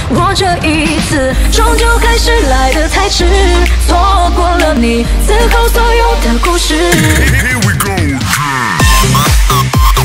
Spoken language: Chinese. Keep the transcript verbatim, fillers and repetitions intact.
我这一次终究还是来得太迟，错过了你此后所有的故事。Here we go.